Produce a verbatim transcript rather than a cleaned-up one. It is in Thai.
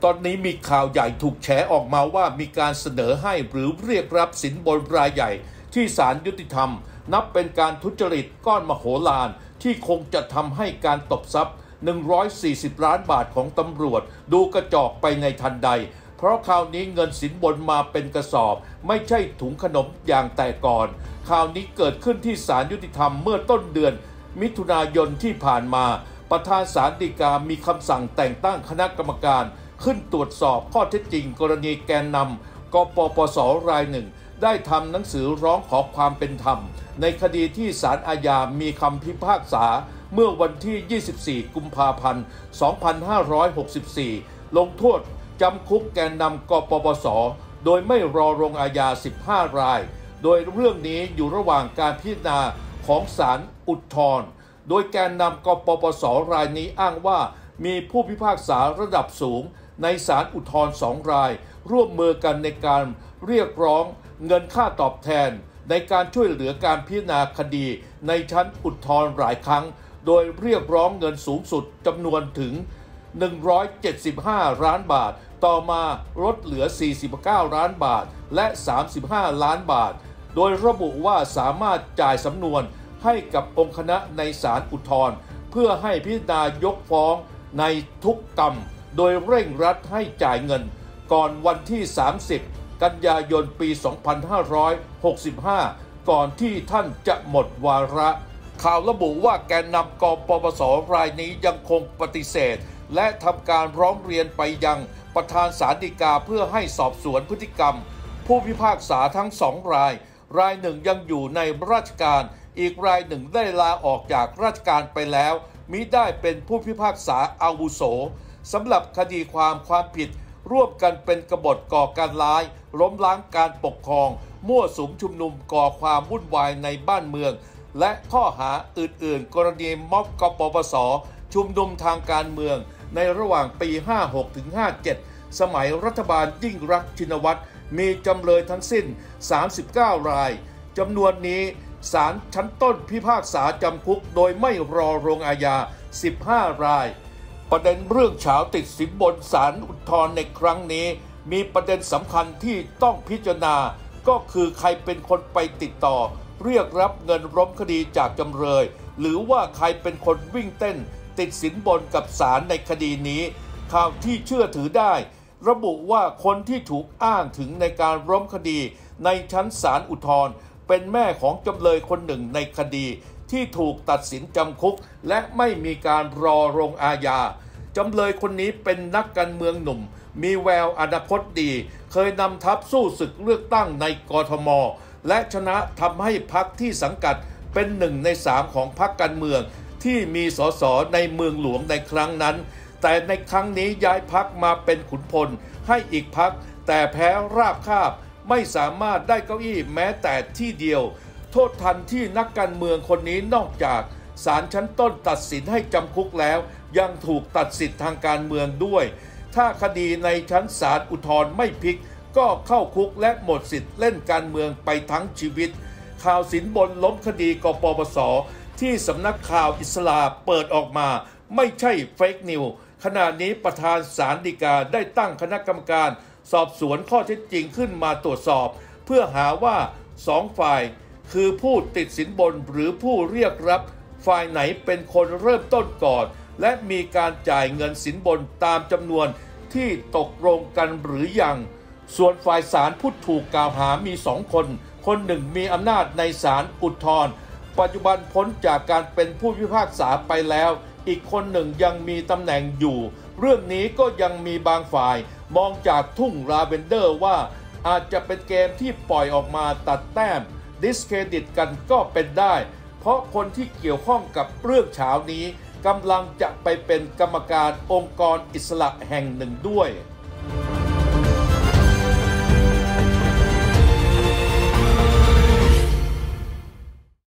ตอนนี้มีข่าวใหญ่ถูกแฉออกมาว่ามีการเสนอให้หรือเรียกรับสินบนรายใหญ่ที่ศาลยุติธรรมนับเป็นการทุจริตก้อนมโหฬารที่คงจะทำให้การตบทรัพย์หนึ่งร้อยสี่สิบล้านบาทของตำรวจดูกระจอกไปในทันใดเพราะคราวนี้เงินสินบนมาเป็นกระสอบไม่ใช่ถุงขนมอย่างแต่ก่อนข่าวนี้เกิดขึ้นที่ศาลยุติธรรมเมื่อต้นเดือนมิถุนายนที่ผ่านมาประธานศาลฎีกามีคำสั่งแต่งตั้งคณะกรรมการขึ้นตรวจสอบข้อเท็จจริงกรณีแกนนำกปปส.รายหนึ่งได้ทำหนังสือร้องขอความเป็นธรรมในคดีที่ศาลอาญามีคำพิพากษาเมื่อวันที่ยี่สิบสี่กุมภาพันธ์สองพันห้าร้อยหกสิบสี่ลงโทษจำคุกแกนนำกปปส.โดยไม่รอลงอาญาสิบห้ารายโดยเรื่องนี้อยู่ระหว่างการพิจารณาของศาลอุทธรณ์โดยแกนนำกปปส.รายนี้อ้างว่ามีผู้พิพากษาระดับสูงในศาลอุทธรณ์สองรายร่วมมือกันในการเรียกร้องเงินค่าตอบแทนในการช่วยเหลือการพิจารณาคดีในชั้นอุทธรณ์หลายครั้งโดยเรียกร้องเงินสูงสุดจำนวนถึงหนึ่งร้อยเจ็ดสิบห้าล้านบาทต่อมาลดเหลือสี่สิบเก้าล้านบาทและสามสิบห้าล้านบาทโดยระบุว่าสามารถจ่ายสำนวนให้กับองค์คณะในศาลอุทธรณ์เพื่อให้พิจารณายกฟ้องในทุกกรรมโดยเร่งรัดให้จ่ายเงินก่อนวันที่สามสิบกันยายนปีสองพันห้าร้อยหกสิบห้าก่อนที่ท่านจะหมดวาระข่าวระบุว่าแกนนำกปปส.รายนี้ยังคงปฏิเสธและทำการร้องเรียนไปยังประธานศาลฎีกาเพื่อให้สอบสวนพฤติกรรมผู้พิพากษาทั้งสองรายรายหนึ่งยังอยู่ในราชการอีกรายหนึ่งได้ลาออกจากราชการไปแล้วมิได้เป็นผู้พิพากษาอาวุโสสำหรับคดีความความผิดร่วมกันเป็นกบฏก่อการร้ายล้มล้างการปกครองมั่วสุมชุมนุมก่อความวุ่นวายในบ้านเมืองและข้อหาอื่นๆกรณีม็อบกปปส.ชุมนุมทางการเมืองในระหว่างปีห้าหกถึงห้าเจ็ดสมัยรัฐบาลยิ่งรักษณ์ชินวัตรมีจำเลยทั้งสิ้นสามสิบเก้ารายจำนวนนี้ศาลชั้นต้นพิพากษาจำคุกโดยไม่รอลงอาญาสิบห้ารายประเด็นเรื่องเฉาติดสินบนศาลอุทธรณ์ในครั้งนี้มีประเด็นสำคัญที่ต้องพิจารณาก็คือใครเป็นคนไปติดต่อเรียกรับเงินล้มคดีจากจำเลยหรือว่าใครเป็นคนวิ่งเต้นติดสินบนกับศาลในคดีนี้ข่าวที่เชื่อถือได้ระบุว่าคนที่ถูกอ้างถึงในการล้มคดีในชั้นศาลอุทธรณ์เป็นแม่ของจำเลยคนหนึ่งในคดีที่ถูกตัดสินจำคุกและไม่มีการรอลงอาญาจำเลยคนนี้เป็นนักการเมืองหนุ่มมีแววอนาคตดีเคยนำทัพสู้ศึกเลือกตั้งในกทม.และชนะทำให้พรรคที่สังกัดเป็นหนึ่งในสามของพรรคการเมืองที่มีสสในเมืองหลวงในครั้งนั้นแต่ในครั้งนี้ย้ายพรรคมาเป็นขุนพลให้อีกพรรคแต่แพ้ราบคาบไม่สามารถได้เก้าอี้แม้แต่ที่เดียวโทษทันที่นักการเมืองคนนี้นอกจากศาลชั้นต้นตัดสินให้จำคุกแล้วยังถูกตัดสิทธิทางการเมืองด้วยถ้าคดีในชั้นศาลอุทธรณ์ไม่พลิกก็เข้าคุกและหมดสิทธิ์เล่นการเมืองไปทั้งชีวิตข่าวสินบนล้มคดีกปปส.ที่สำนักข่าวอิสลาเปิดออกมาไม่ใช่เฟกนิวขณะนี้ประธานศาลฎีกาได้ตั้งคณะกรรมการสอบสวนข้อเท็จจริงขึ้นมาตรวจสอบเพื่อหาว่าสองฝ่ายคือผู้ติดสินบนหรือผู้เรียกรับฝ่ายไหนเป็นคนเริ่มต้นก่อนและมีการจ่ายเงินสินบนตามจำนวนที่ตกลงกันหรือยังส่วนฝ่ายศาลผู้ถูกกล่าวหามีสองคนคนหนึ่งมีอำนาจในศาลอุทธรณ์ปัจจุบันพ้นจากการเป็นผู้พิพากษาไปแล้วอีกคนหนึ่งยังมีตำแหน่งอยู่เรื่องนี้ก็ยังมีบางฝ่ายมองจากทุ่งลาเวนเดอร์ว่าอาจจะเป็นเกมที่ปล่อยออกมาตัดแต้มดิสเครดิตกันก็เป็นได้เพราะคนที่เกี่ยวข้องกับเรื่องเฉานี้กำลังจะไปเป็นกรรมการองค์กรอิสระแห่งหนึ่งด้วย